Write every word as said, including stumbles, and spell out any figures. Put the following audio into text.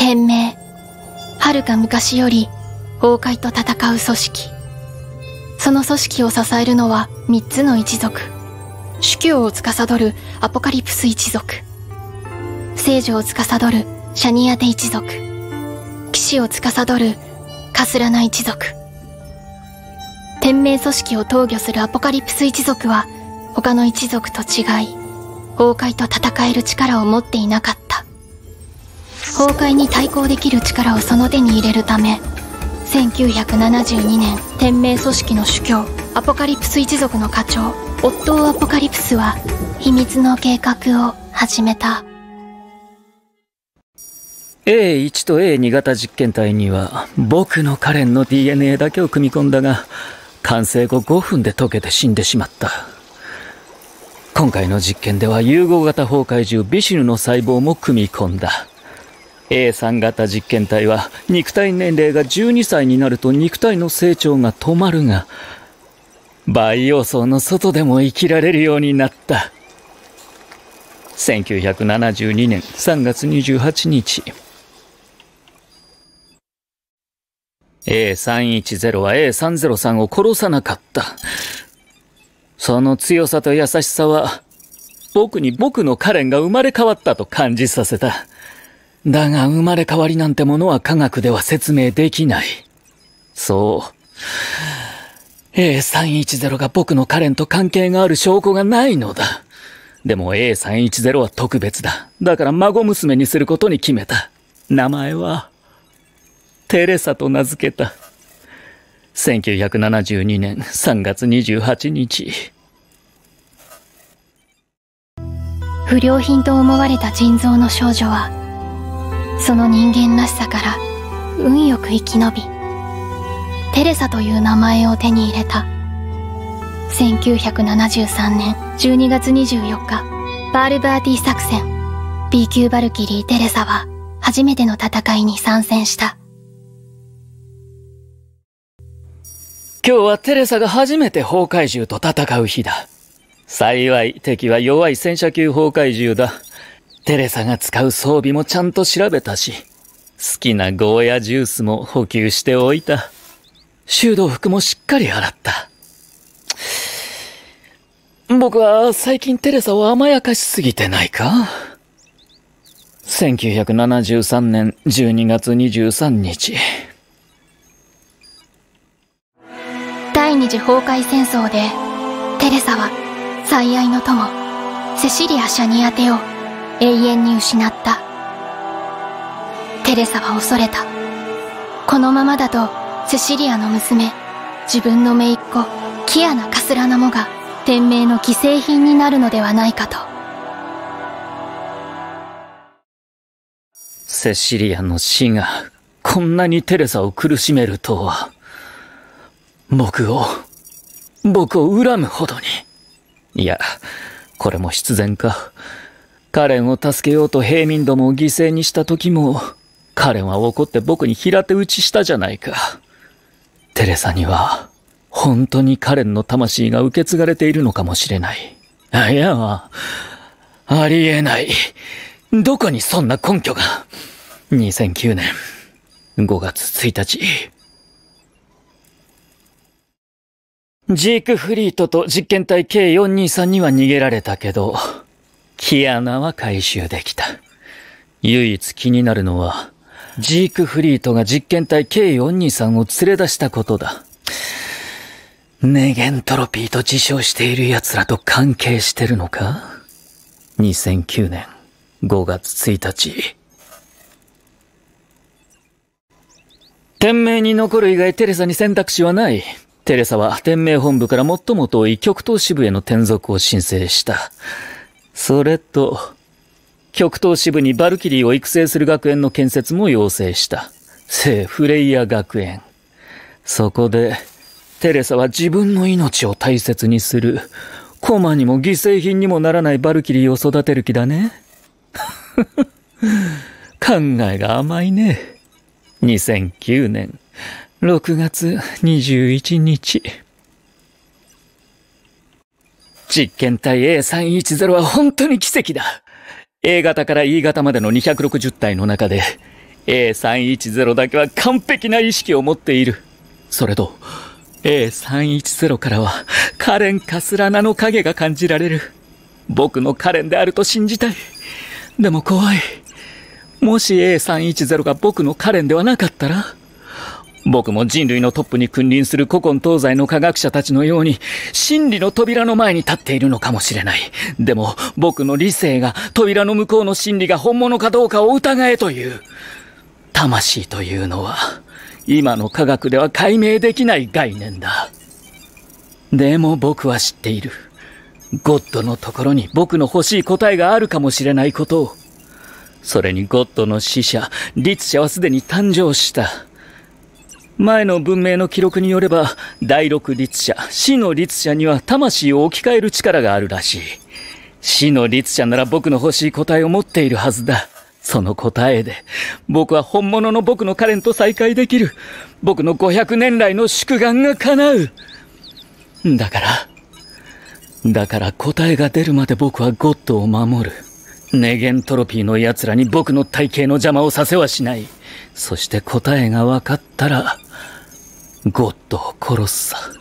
天命。遥か昔より崩壊と戦う組織。その組織を支えるのは三つの一族。主教を司るアポカリプス一族。聖女を司るシャニアテ一族。騎士を司るカスラナ一族。天命組織を統御するアポカリプス一族は他の一族と違い、崩壊と戦える力を持っていなかった。崩壊に対抗できる力をその手に入れるため、せんきゅうひゃくななじゅうにねん、天命組織の主教アポカリプス一族の課長オットー・アポカリプスは秘密の計画を始めた。 エーワン と エーツー 型実験体には僕のカレンの ディーエヌエー だけを組み込んだが、完成後ごふんで溶けて死んでしまった。今回の実験では融合型崩壊獣ビシュヌの細胞も組み込んだ。 エースリー 型実験体は肉体年齢がじゅうにさいになると肉体の成長が止まるが、培養層の外でも生きられるようになった。せんきゅうひゃくななじゅうにねんさんがつにじゅうはちにち、エーさんいちゼロ は エーさんぜろさん を殺さなかった。その強さと優しさは僕に僕のカレンが生まれ変わったと感じさせた。だが生まれ変わりなんてものは科学では説明できない。そう。エーさんいちゼロ が僕のカレンと関係がある証拠がないのだ。でも エーさんいちゼロ は特別だ。だから孫娘にすることに決めた。名前はテレサと名付けた。せんきゅうひゃくななじゅうにねんさんがつにじゅうはちにち。 不良品と思われた人造の少女はその人間らしさから運よく生き延び、テレサという名前を手に入れた。せんきゅうひゃくななじゅうさんねんじゅうにがつにじゅうよっか、バールバーティ作戦 ビー 級バルキリーテレサは初めての戦いに参戦した。 今日はテレサが初めて崩壊獣と戦う日だ。幸い敵は弱い戦車級崩壊獣だ。テレサが使う装備もちゃんと調べたし、好きなゴーヤジュースも補給しておいた。修道服もしっかり洗った。僕は最近テレサを甘やかしすぎてないか？せんきゅうひゃくななじゅうさんねんじゅうにがつにじゅうさんにち。 第二次崩壊戦争でテレサは最愛の友セシリア・シャニアテを永遠に失った。テレサは恐れた。このままだとセシリアの娘、自分の姪っ子キアナ・カスラナモが天命の既製品になるのではないかと。 セシリアの死がこんなにテレサを苦しめるとは。僕を僕を恨むほどに。いや、これも必然か。カレンを助けようと平民どもを犠牲にした時も、カレンは怒って僕に平手打ちしたじゃないか。テレサには本当にカレンの魂が受け継がれているのかもしれない。あ、いや、ありえない。どこにそんな根拠が。にせんきゅうねんごがつついたち。ジークフリートと実験体 ケーよんにーさん には逃げられたけど、キアナは回収できた。唯一気になるのは、ジークフリートが実験体 ケーよんにーさん を連れ出したことだ。ネゲントロピーと自称している奴らと関係してるのか？ にせんきゅうねんごがつついたち。天命に残る以外テレサに選択肢はない。テレサは天命本部から最も遠い極東支部への転属を申請した。それと、極東支部にバルキリーを育成する学園の建設も要請した。聖フレイヤ学園。そこで、テレサは自分の命を大切にする、駒にも犠牲品にもならないバルキリーを育てる気だね。考えが甘いね。にせんきゅうねんろくがつにじゅういちにち。実験体 エーさんいちゼロ は本当に奇跡だ。A 型から E 型までのにひゃくろくじゅったいの中でエーさんいちゼロ だけは完璧な意識を持っている。それと、エーさんいちゼロ からは、カレン・カスラナの影が感じられる。僕のカレンであると信じたい。でも怖い。もし エーさんいちゼロ が僕のカレンではなかったら、僕も人類のトップに君臨する古今東西の科学者たちのように、真理の扉の前に立っているのかもしれない。でも、僕の理性が扉の向こうの真理が本物かどうかを疑えという。魂というのは、今の科学では解明できない概念だ。でも僕は知っている。ゴッドのところに僕の欲しい答えがあるかもしれないことを。それにゴッドの使者、律者はすでに誕生した。前の文明の記録によれば、第六律者、死の律者には魂を置き換える力があるらしい。死の律者なら僕の欲しい答えを持っているはずだ。その答えで、僕は本物の僕のカレンと再会できる。僕のごひゃくねん来の祝願が叶う。だから、だから答えが出るまで僕はゴッドを守る。ネゲントロピーの奴らに僕の体型の邪魔をさせはしない。そして答えが分かったら、ゴッドを殺すさ。